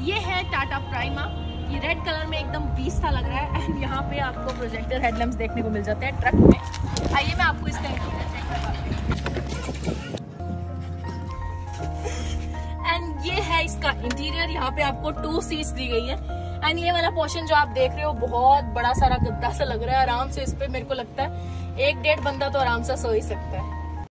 ये है टाटा प्राइमा, ये रेड कलर में एकदम बीस सा लग रहा है। एंड यहाँ पे आपको प्रोजेक्टर हेडलैम्प्स देखने को मिल जाते हैं ट्रक में। आइए मैं आपको इसका इंटीरियर चेक करवाती हूँ। एंड ये है इसका इंटीरियर, यहाँ पे आपको 2 सीट्स दी गई है। एंड ये वाला पोर्शन जो आप देख रहे हो बहुत बड़ा सारा गद्दा सा लग रहा है। आराम से इस पे मेरे को लगता है 1-1.5 बंदा तो आराम से सो ही सकता है।